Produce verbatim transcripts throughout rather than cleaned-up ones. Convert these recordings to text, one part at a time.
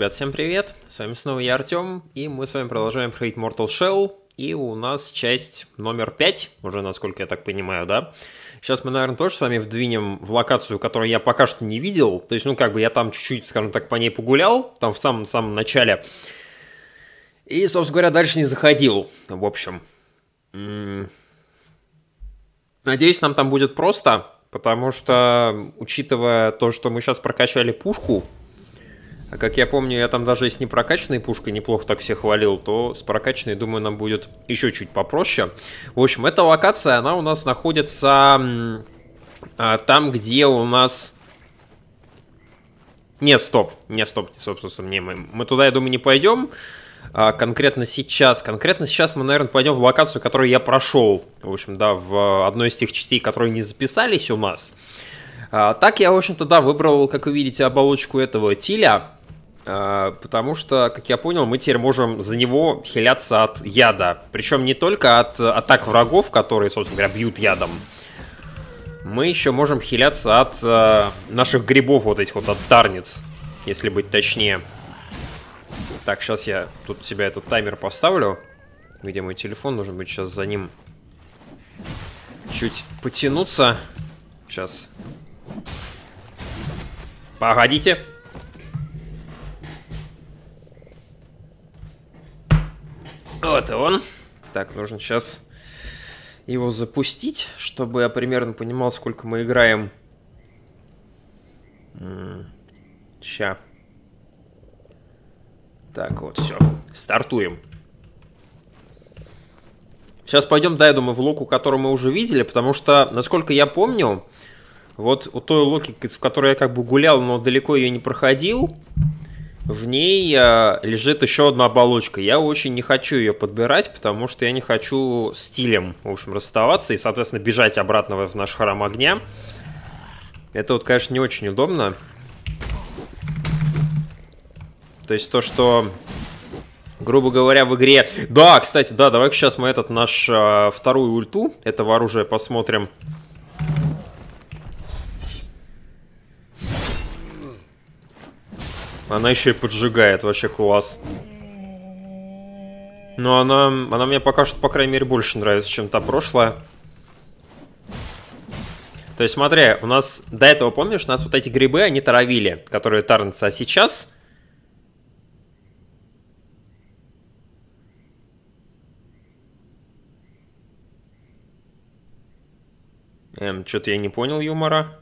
Ребят, всем привет, с вами снова я, Артем, и мы с вами продолжаем проходить Mortal Shell, и у нас часть номер пять, уже насколько я так понимаю, да? Сейчас мы, наверное, тоже с вами вдвинем в локацию, которую я пока что не видел, то есть, ну, как бы я там чуть-чуть, скажем так, по ней погулял, там в самом-самом начале, и, собственно говоря, дальше не заходил, в общем. Надеюсь, нам там будет просто, потому что, учитывая то, что мы сейчас прокачали пушку, а как я помню, я там даже с непрокачанной пушкой неплохо так всех хвалил, то с прокачанной, думаю, нам будет еще чуть попроще. В общем, эта локация, она у нас находится а, там, где у нас... Нет, стоп, не, стоп, собственно, не, мы, мы туда, я думаю, не пойдем. А, конкретно сейчас, конкретно сейчас мы, наверное, пойдем в локацию, которую я прошел, в общем, да, в одной из тех частей, которые не записались у нас. А, так я, в общем-то, да, выбрал, как вы видите, оболочку этого Тиля. Потому что, как я понял, мы теперь можем за него хиляться от яда. Причем не только от атак врагов, которые, собственно говоря, бьют ядом. Мы еще можем хиляться от э, наших грибов, вот этих вот, от тарниц, если быть точнее. Так, сейчас я тут себя этот таймер поставлю. Где мой телефон? Нужно будет сейчас за ним чуть потянуться. Сейчас. Погодите. Вот и он. Так, нужно сейчас его запустить, чтобы я примерно понимал, сколько мы играем. Ща. Так, вот, все. Стартуем. Сейчас пойдем, да, я думаю, в локу, которую мы уже видели, потому что, насколько я помню, вот у той локи, в которой я как бы гулял, но далеко ее не проходил, в ней э, лежит еще одна оболочка. Я очень не хочу ее подбирать, потому что я не хочу с Тилем, в общем, расставаться и, соответственно, бежать обратно в наш храм огня. Это вот, конечно, не очень удобно. То есть то, что, грубо говоря, в игре... Да, кстати, да, давай-ка сейчас мы этот наш э, вторую ульту этого оружия посмотрим. Она еще и поджигает, вообще класс. Но она, она мне пока что, по крайней мере, больше нравится, чем та прошлая. То есть, смотри, у нас до этого, помнишь, у нас вот эти грибы, они травили, которые тарнятся, а сейчас... Эм, что-то я не понял юмора.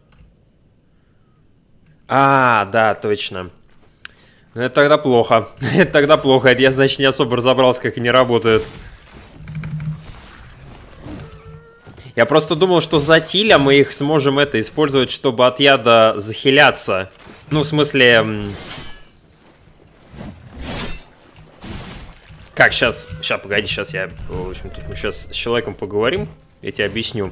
А, да, точно. Ну, это тогда плохо. Это тогда плохо. Это я, значит, не особо разобрался, как они работают. Я просто думал, что за Тиля мы их сможем это использовать, чтобы от яда захиляться. Ну, в смысле... Как, сейчас... Сейчас, погоди, сейчас я... В общем, тут мы сейчас с человеком поговорим. Я тебе объясню.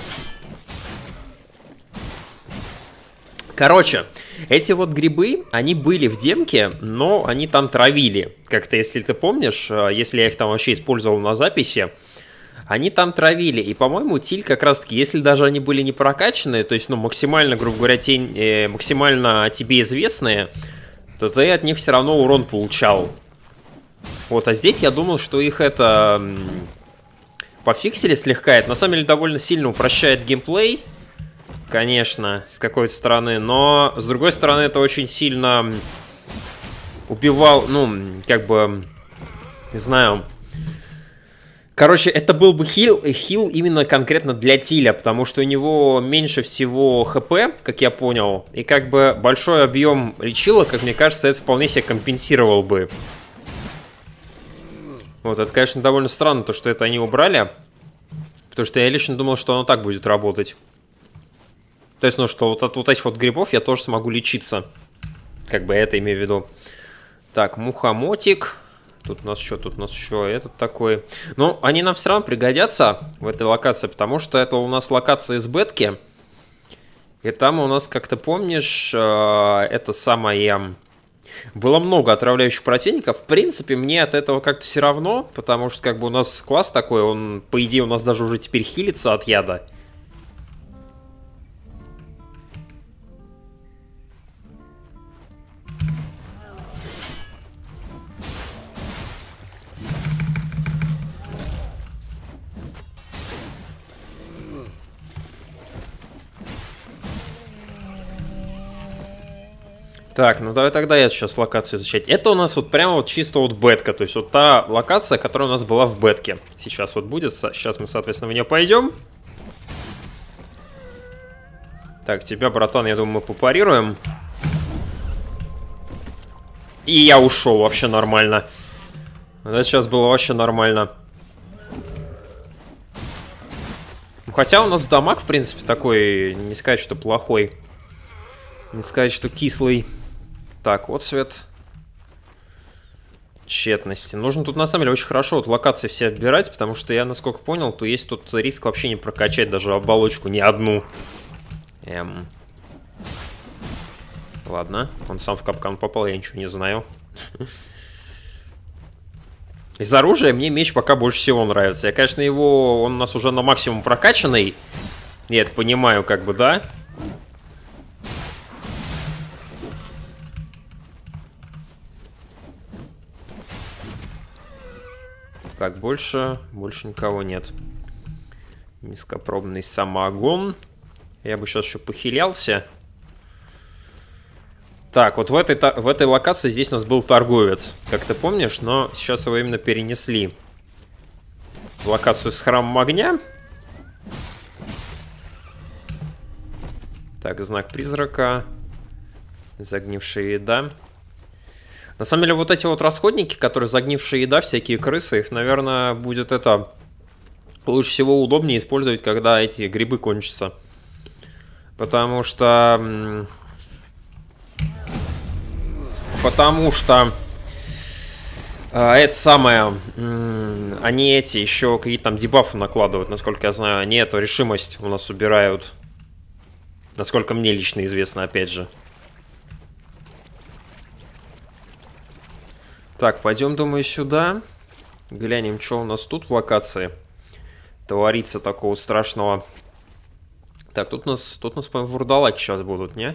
Короче, эти вот грибы, они были в демке, но они там травили. Как-то, если ты помнишь, если я их там вообще использовал на записи, они там травили. И, по-моему, Тиль как раз-таки, если даже они были не прокачанные, то есть, ну, максимально, грубо говоря, тень, э, максимально тебе известные, то ты от них все равно урон получал. Вот, а здесь я думал, что их это... пофиксили слегка. Это, на самом деле, довольно сильно упрощает геймплей. Конечно, с какой-то стороны, но с другой стороны это очень сильно убивал, ну, как бы, не знаю. Короче, это был бы хил, хил именно конкретно для Тиля, потому что у него меньше всего хп, как я понял, и как бы большой объем лечила, как мне кажется, это вполне себе компенсировал бы. Вот, это, конечно, довольно странно, то, что это они убрали, потому что я лично думал, что оно так будет работать. То есть, ну, что вот от вот этих вот грибов я тоже смогу лечиться. Как бы это имею в виду. Так, мухомотик. Тут у нас что? Тут у нас еще этот такой. Ну, они нам все равно пригодятся в этой локации, потому что это у нас локация из бетки. И там у нас, как ты помнишь, это самое... Было много отравляющих противников. В принципе, мне от этого как-то все равно, потому что как бы у нас класс такой, он, по идее, у нас даже уже теперь хилится от яда. Так, ну давай тогда я сейчас локацию изучать. Это у нас вот прямо вот чисто вот бетка. То есть вот та локация, которая у нас была в бетке. Сейчас вот будет. Сейчас мы, соответственно, в нее пойдем. Так, тебя, братан, я думаю, мы попарируем. И я ушел вообще нормально. Это сейчас было вообще нормально. Хотя у нас дамаг, в принципе, такой, не сказать, что плохой. Не сказать, что кислый. Так, вот цвет тщетности. Нужно тут, на самом деле, очень хорошо вот локации все отбирать, потому что я, насколько понял, то есть тут риск вообще не прокачать даже оболочку, ни одну. Эм... Ладно, он сам в капкан попал, я ничего не знаю. Из оружия мне меч пока больше всего нравится. Я, конечно, его... Он у нас уже на максимум прокачанный. Я это понимаю, как бы, да? Так, больше... Больше никого нет. Низкопробный самогон. Я бы сейчас еще похилялся. Так, вот в этой, в этой локации здесь у нас был торговец, как ты помнишь, но сейчас его именно перенесли в локацию с храмом огня. Так, знак призрака. Загнившая еда. На самом деле, вот эти вот расходники, которые загнившая еда, всякие крысы, их, наверное, будет это... Лучше всего удобнее использовать, когда эти грибы кончатся. Потому что... Потому что э, это самое, э, они эти еще какие-то там дебафы накладывают, насколько я знаю. Они эту решимость у нас убирают. Насколько мне лично известно, опять же. Так, пойдем, думаю, сюда. Глянем, что у нас тут в локации творится такого страшного. Так, тут у нас, тут у нас, по-моему, вурдалаки сейчас будут, не?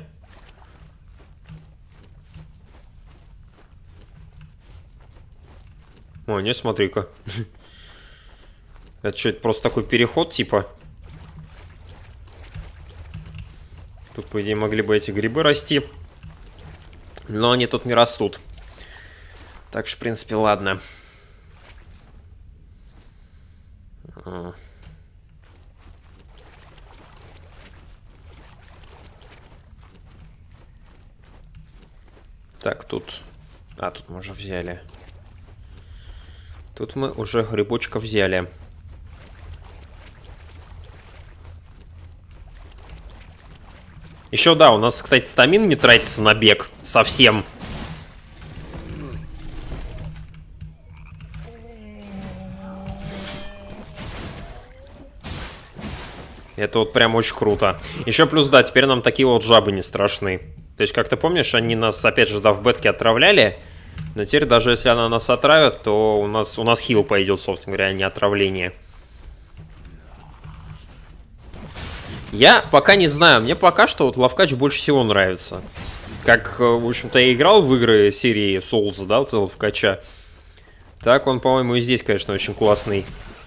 О, не, смотри-ка. Это что, это просто такой переход, типа? Тут, по идее, могли бы эти грибы расти. Но они тут не растут. Так что, в принципе, ладно. Так, тут... А, тут мы уже взяли. Тут мы уже грибочка взяли. Еще, да, у нас, кстати, стамин не тратится на бег. Совсем. Это вот прям очень круто. Еще плюс, да, теперь нам такие вот жабы не страшны. То есть, как ты помнишь, они нас, опять же, да, в бетке отравляли. Но теперь, даже если она нас отравит, то у нас, у нас хил пойдет, собственно говоря, а не отравление. Я пока не знаю. Мне пока что вот Лавкач больше всего нравится. Как, в общем-то, я играл в игры серии Souls, да, Лавкача. Так он, по-моему, и здесь, конечно, очень классный.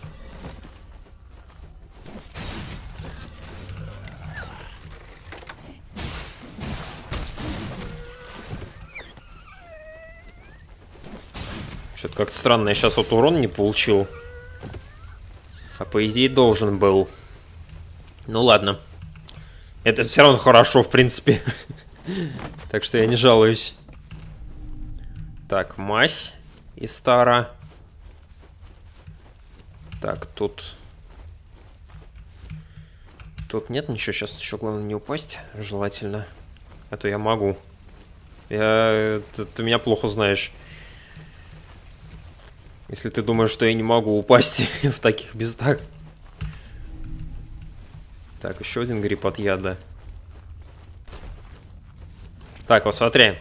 Что-то как-то странно, я сейчас вот урон не получил. А по идее должен был. Ну ладно. Это все равно хорошо, в принципе. Так что я не жалуюсь. Так, мазь из стара. Так, тут... Тут нет ничего, сейчас еще главное не упасть, желательно. А то я могу. Я... Ты, ты меня плохо знаешь. Если ты думаешь, что я не могу упасть в таких местах. Так, еще один гриб от яда. Так, вот смотри.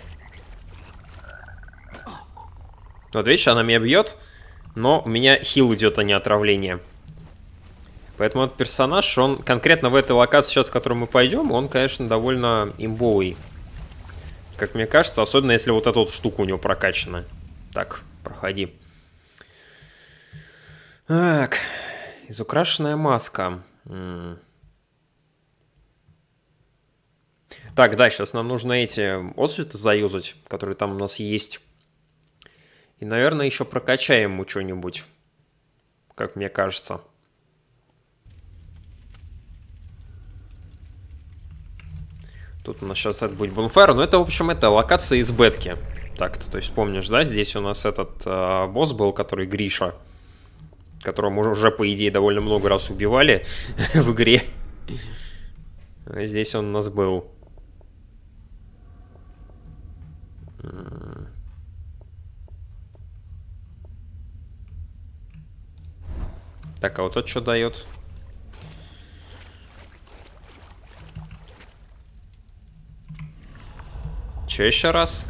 Вот видишь, она меня бьет, но у меня хил идет, а не отравление. Поэтому этот персонаж, он конкретно в этой локации сейчас, в которую мы пойдем, он, конечно, довольно имбовый. Как мне кажется, особенно если вот эта вот штука у него прокачана. Так, проходи. Так, изукрашенная маска. М-м. Так, да, сейчас нам нужно эти отцветы заюзать, которые там у нас есть. И, наверное, еще прокачаем ему что-нибудь, как мне кажется. Тут у нас сейчас это будет Bonfire, но это, в общем, это локация из бетки. Так-то, то есть помнишь, да, здесь у нас этот э, босс был, который Гриша, которого мы уже, по идее, довольно много раз убивали в игре. Здесь он у нас был. Так, а вот это что дает? Че еще раз?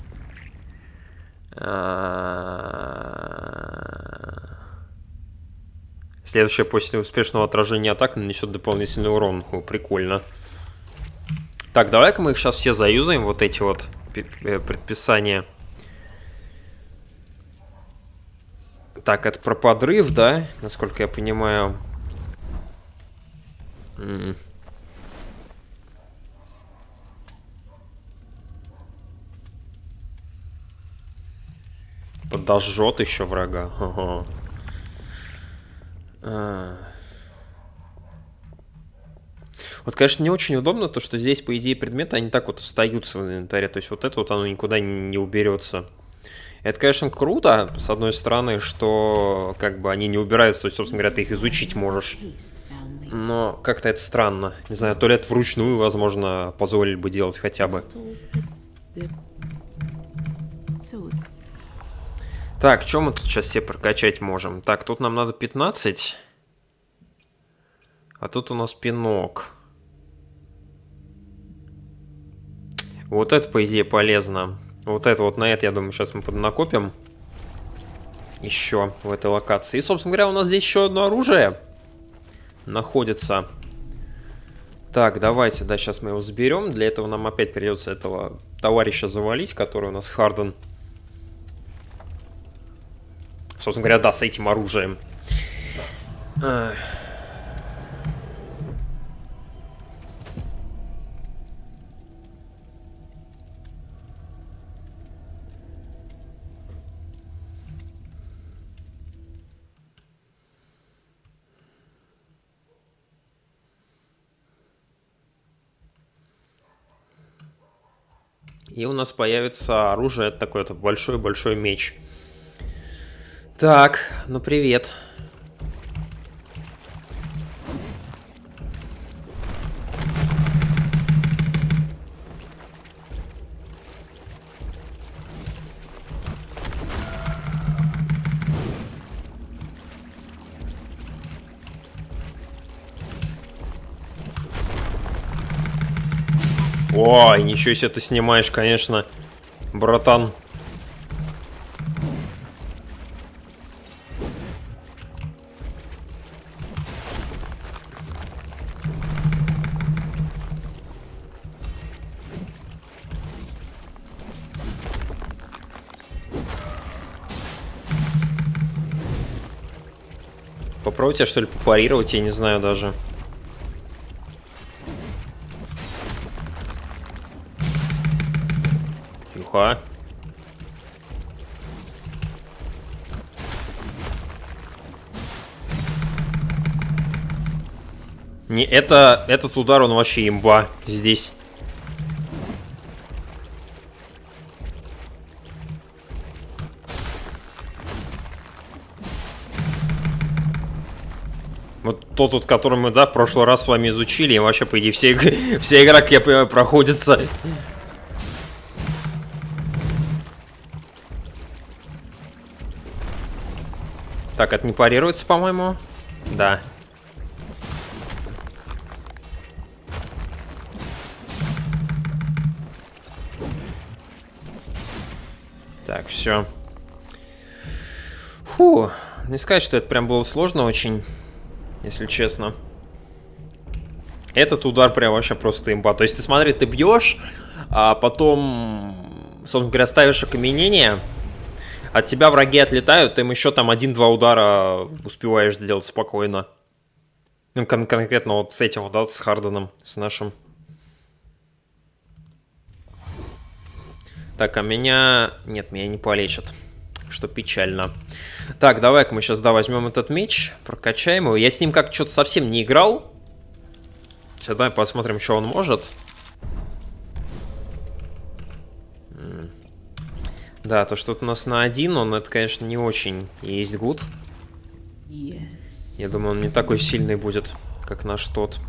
Следующее после успешного отражения атак нанесет дополнительный урон. О, прикольно. Так, давай-ка мы их сейчас все заюзаем, вот эти вот предписания. Так, это про подрыв, да? Насколько я понимаю. М-м. Подожжет еще врага. Ага. А. Вот, конечно, не очень удобно то, что здесь, по идее, предметы, они так вот остаются в инвентаре. То есть вот это вот оно никуда не уберется. Это, конечно, круто, с одной стороны, что как бы они не убираются, то есть, собственно говоря, ты их изучить можешь. Но как-то это странно. Не знаю, то ли это вручную, возможно, позволили бы делать хотя бы. Так, что мы тут сейчас все прокачать можем? Так, тут нам надо пятнадцать. А тут у нас пинок. Вот это, по идее, полезно. Вот это вот на это, я думаю, сейчас мы поднакопим. Еще в этой локации. И, собственно говоря, у нас здесь еще одно оружие находится. Так, давайте, да, сейчас мы его заберем. Для этого нам опять придется этого товарища завалить, который у нас Харден. Собственно говоря, да, с этим оружием. И у нас появится оружие, это такой-то большой-большой меч. Так, ну привет. Ой, ничего себе ты снимаешь, конечно, братан. Попробуйте, что ли, попарировать, я не знаю даже. Юха. Не, это, этот удар, он вообще имба здесь. Вот тот, вот, который мы, да, в прошлый раз с вами изучили, и вообще, по идее, все, вся игра, как я понимаю, проходится. Так, это не парируется, по-моему? Да. Так, все. Фу, не сказать, что это прям было сложно очень, если честно. Этот удар прям вообще просто имба. То есть ты смотри, ты бьешь, а потом, собственно говоря, ставишь окаменение, от тебя враги отлетают, ты им еще там один-два удара успеваешь сделать спокойно. Ну, кон конкретно вот с этим вот, да, с Харденом, с нашим. Так, а меня... Нет, меня не полечат. Что печально. Так, давай-ка мы сейчас, да, возьмем этот меч, прокачаем его. Я с ним как-то что-то совсем не играл. Сейчас давай посмотрим, что он может. Да, то, что тут у нас на один, он, это, конечно, не очень есть гуд. Я думаю, он не такой сильный будет, как наш тот.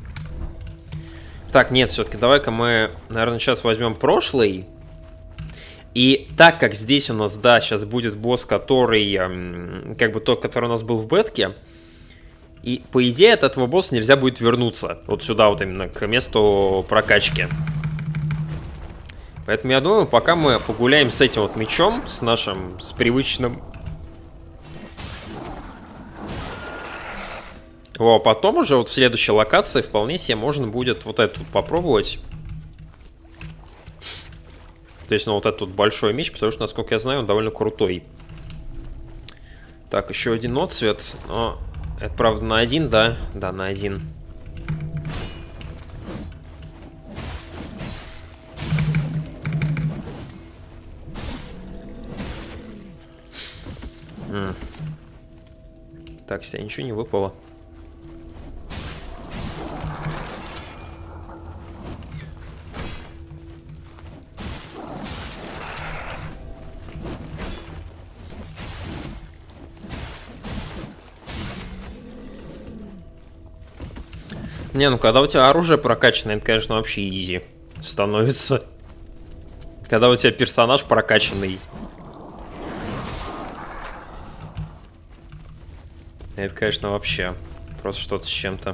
Так, нет, все-таки давай-ка мы, наверное, сейчас возьмем прошлый. И так как здесь у нас, да, сейчас будет босс, который, эм, как бы тот, который у нас был в бетке. И, по идее, от этого босса нельзя будет вернуться. Вот сюда, вот именно, к месту прокачки. Поэтому я думаю, пока мы погуляем с этим вот мечом, с нашим, с привычным... О, потом уже вот в следующей локации вполне себе можно будет вот этот вот попробовать. То есть, ну, вот этот вот большой меч, потому что, насколько я знаю, он довольно крутой. Так, еще один отцвет. Но это, правда, на один, да? Да, на один. М. Так, с тебя ничего не выпало. Не, ну когда у тебя оружие прокачанное, это, конечно, вообще изи становится. Когда у тебя персонаж прокачанный. Это, конечно, вообще просто что-то с чем-то.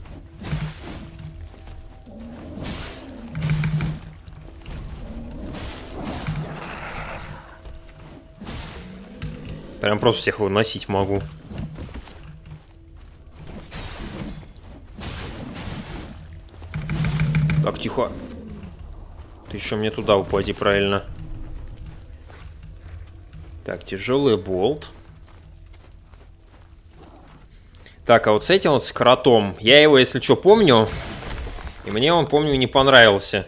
Прям просто всех выносить могу. Так, тихо. Ты еще мне туда упади, правильно. Так, тяжелый болт. Так, а вот с этим вот с кротом. Я его, если что, помню. И мне он, помню, не понравился.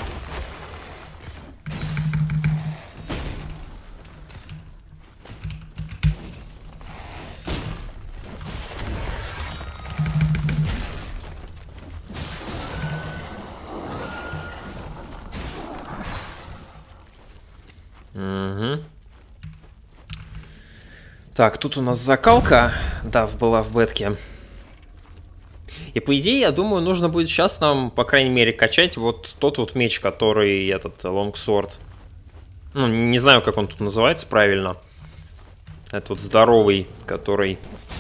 Угу. Так, тут у нас закалка, да, была в бетке. И по идее, я думаю, нужно будет сейчас нам, по крайней мере, качать вот тот вот меч, который этот лонгсворд. Ну, не знаю, как он тут называется правильно. Это вот здоровый, который...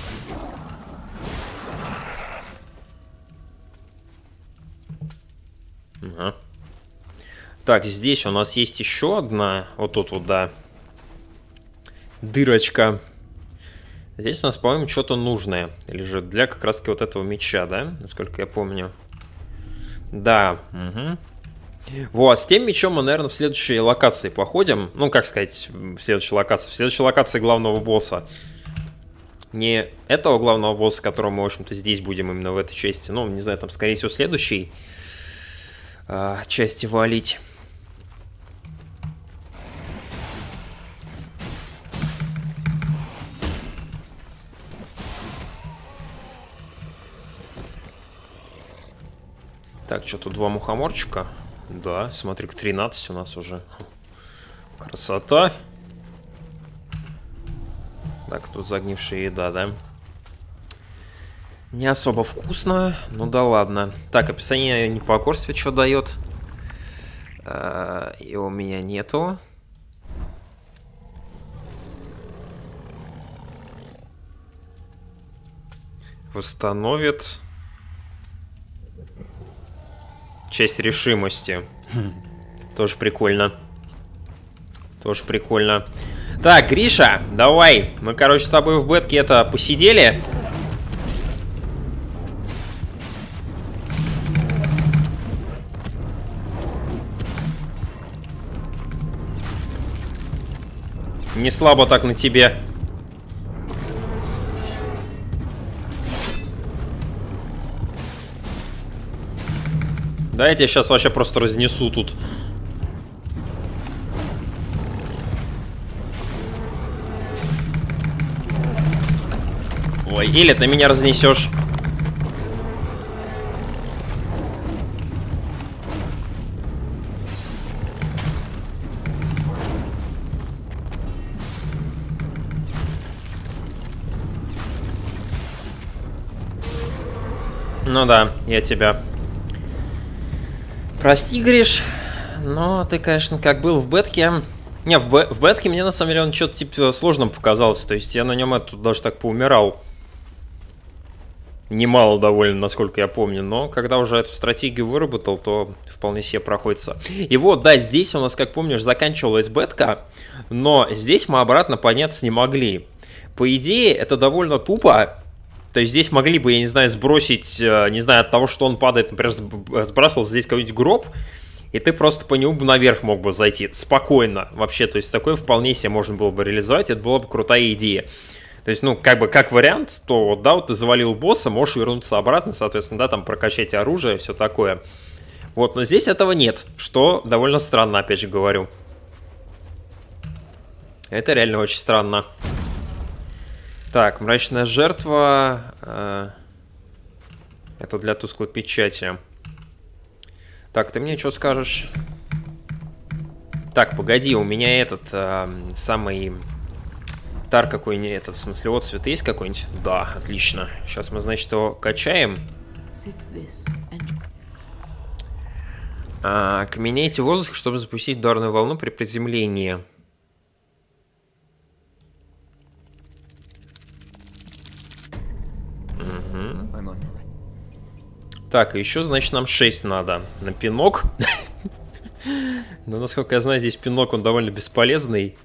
Ага. Так, здесь у нас есть еще одна, вот тут вот, да, дырочка. Здесь у нас, по-моему, что-то нужное лежит для как раз-таки вот этого меча, да, насколько я помню. Да, угу. Вот, с тем мечом мы, наверное, в следующей локации походим. Ну, как сказать, в следующей локации. В следующей локации главного босса. Не этого главного босса, которого мы, в общем-то, здесь будем именно в этой части. Ну, не знаю, там, скорее всего, в следующей э, части валить. Так, что тут два мухоморчика? Да, смотри-ка, тринадцать у нас уже. Красота. Так, тут загнившая еда, да? Не особо вкусно, ну да ладно. Так, описание непокорствия что дает? И у меня нету. Восстановит... Часть решимости. Тоже прикольно. Тоже прикольно. Так, Гриша, давай. Мы, короче, с тобой в бетке это посидели. Не слабо так на тебе. Да, я тебя сейчас вообще просто разнесу тут. Или ты меня разнесешь. Ну да, я тебя... Прости, Гриш, но ты, конечно, как был в бетке... Не, в, б... в бетке мне, на самом деле, он что-то типа сложным показался. То есть я на нем это даже так поумирал. Немало довольно, насколько я помню. Но когда уже эту стратегию выработал, то вполне себе проходится. И вот, да, здесь у нас, как помнишь, заканчивалась бетка. Но здесь мы обратно подняться не могли. По идее, это довольно тупо. То есть здесь могли бы, я не знаю, сбросить, не знаю, от того, что он падает, например, сбрасывал здесь какой-нибудь гроб, и ты просто по нему бы наверх мог бы зайти спокойно вообще. То есть такое вполне себе можно было бы реализовать, это была бы крутая идея. То есть, ну, как бы, как вариант, то, да, вот ты завалил босса, можешь вернуться обратно, соответственно, да, там прокачать оружие, все такое. Вот, но здесь этого нет, что довольно странно, опять же говорю. Это реально очень странно. Так, мрачная жертва. Э, это для тусклой печати. Так, ты мне что скажешь? Так, погоди, у меня этот э, самый тар какой-нибудь, этот, в смысле, отцвет есть какой-нибудь? Да, отлично. Сейчас мы, значит, его качаем. А, каменейте воздух, чтобы запустить ударную волну при приземлении. Так, еще, значит, нам шесть надо на пинок. Но, насколько я знаю, здесь пинок, он довольно бесполезный.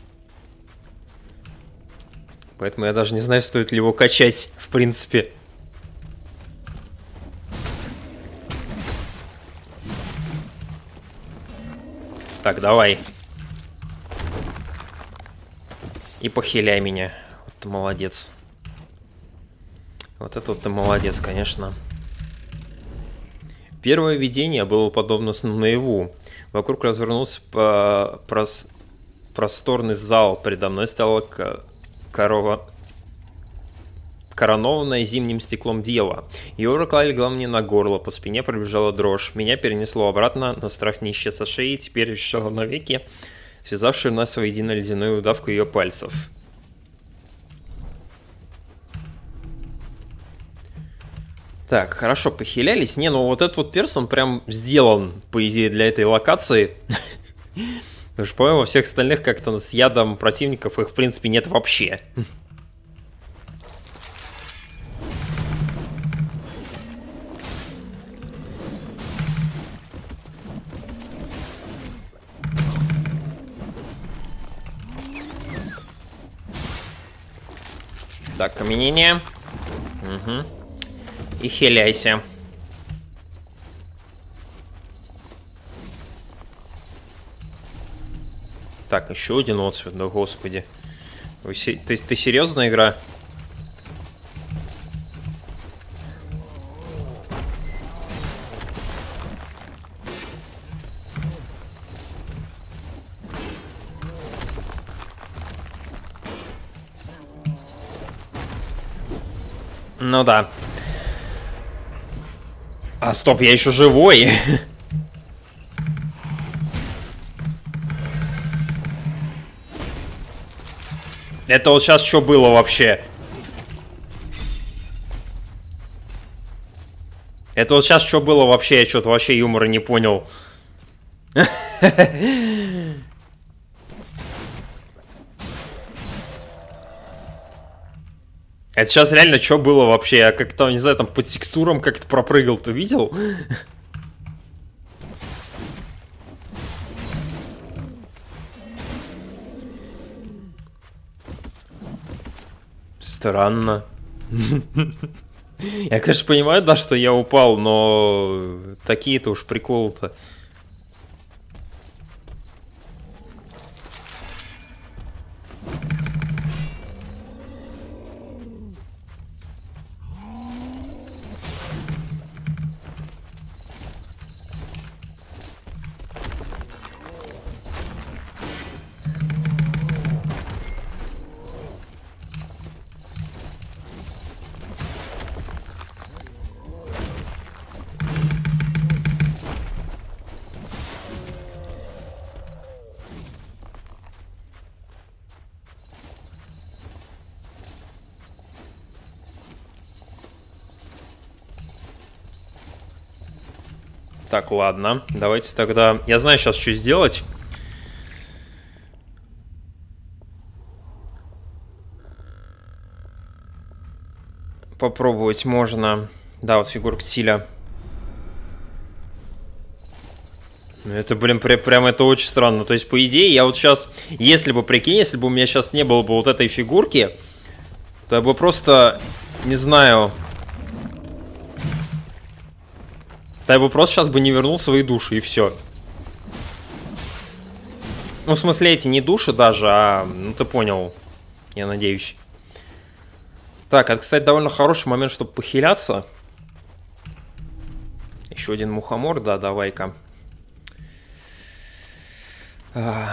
Поэтому я даже не знаю, стоит ли его качать, в принципе. Так, давай. И похиляй меня. Вот ты молодец. Вот это вот ты молодец, конечно. Первое видение было подобно сну наяву. Вокруг развернулся по прос... просторный зал. Передо мной стала корова... коронованная зимним стеклом дева. Ее рука легла мне на горло, по спине пробежала дрожь. Меня перенесло обратно, но страх не исчез со шеи, теперь ощущала навеки, связавшую нас воедино ледяную удавку ее пальцев. Так, хорошо, похилялись. Не, ну вот этот вот перс, он прям сделан, по идее, для этой локации. Потому что, по-моему, во всех остальных как-то с ядом противников их, в принципе, нет вообще. Так, каменение. Угу. И хиляйся. Так, еще один отцвет, да господи. Вы, ты, ты серьезно, игра? Ну да. А, стоп, я еще живой. Это вот сейчас что было вообще? Это вот сейчас что было вообще? Я что-то вообще юмора не понял. Это сейчас реально что было вообще? Я как-то, не знаю, там по текстурам как-то пропрыгал, ты видел? Странно. Я, конечно, понимаю, да, что я упал, но такие-то уж приколы-то. Так, ладно. Давайте тогда... Я знаю сейчас, что сделать. Попробовать можно... Да, вот фигурка Тиля. Это, блин, прям, прям это очень странно. То есть, по идее, я вот сейчас... Если бы, прикинь, если бы у меня сейчас не было бы вот этой фигурки, то я бы просто... Не знаю... То я бы просто сейчас бы не вернул свои души, и все. Ну, в смысле, эти не души даже, а... Ну, ты понял. Я надеюсь. Так, это, кстати, довольно хороший момент, чтобы похиляться. Еще один мухомор, да, давай-ка. А...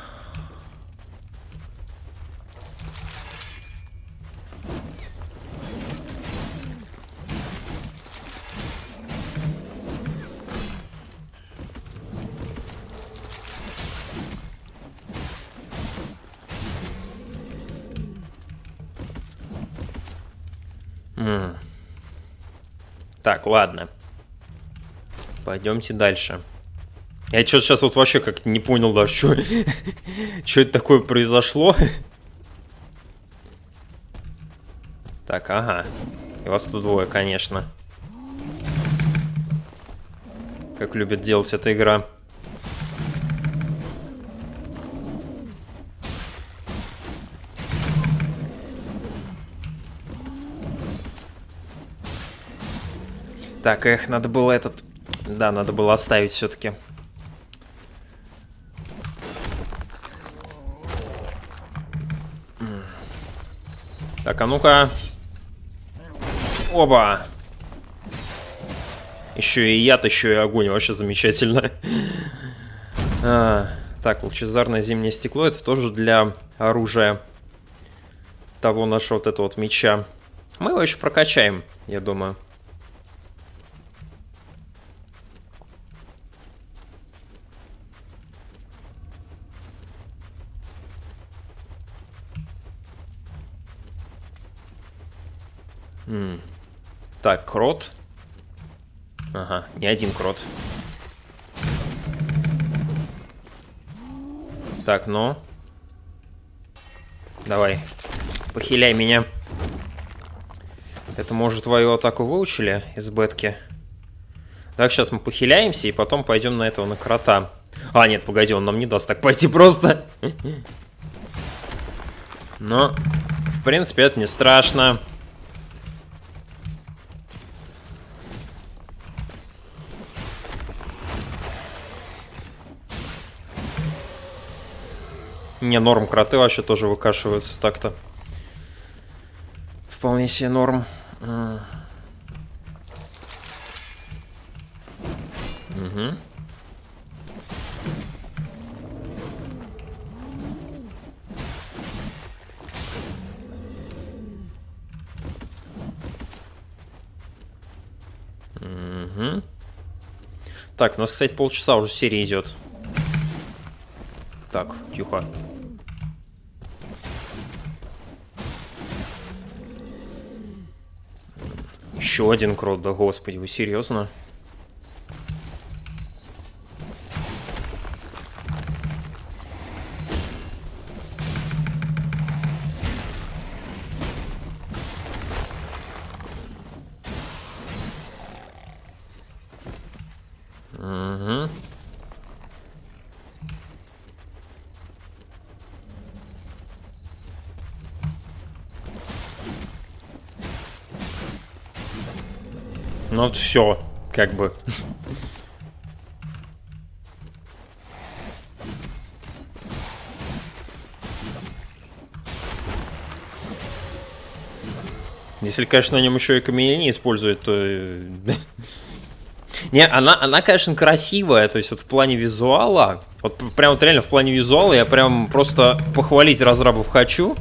М. Так, ладно. Пойдемте дальше. Я что-то сейчас вот вообще как-то не понял даже, что, что это такое произошло. Так, ага. И вас тут двое, конечно. Как любит делать эта игра. Так, эх, надо было этот... Да, надо было оставить все-таки. Так, а ну-ка. Оба! Еще и яд, еще и огонь. Вообще замечательно. А, так, лучезарное зимнее стекло. Это тоже для оружия того нашего вот этого вот меча. Мы его еще прокачаем, я думаю. М. Так, крот. Ага, не один крот. Так, ну. Давай. Похиляй меня. Это, может, твою атаку выучили из бетки? Так, сейчас мы похиляемся и потом пойдем на этого, на крота. А, нет, погоди, он нам не даст так пойти просто. Но, в принципе, это не страшно. Не, норм, кроты вообще тоже выкашиваются так-то. Вполне себе норм. Угу. Угу. Так, у нас, кстати, полчаса уже серия идет. Так, тихо. Еще один крот, да господи, вы серьезно? Угу. Ну вот все, как бы. Если, конечно, на нем еще и камень используют, то... Не, она, она, конечно, красивая, то есть вот в плане визуала, вот прям вот реально в плане визуала я прям просто похвалить разрабов хочу.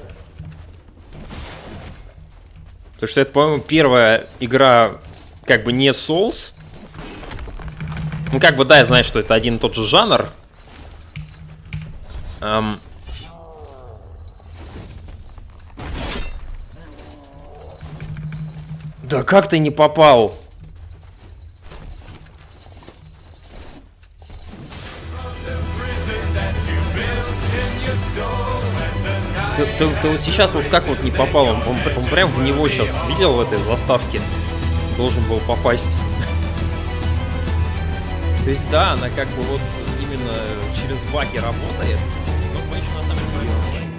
Потому что это, по-моему, первая игра, как бы не Souls. Ну, как бы, да, я знаю, что это один и тот же жанр. Эм... Да как ты не попал? ты, ты вот сейчас вот как вот не попал? Он, он, он прям в него сейчас видел в этой заставке. Должен был попасть. То есть да, она как бы вот именно через баги работает. Но мы еще на самом деле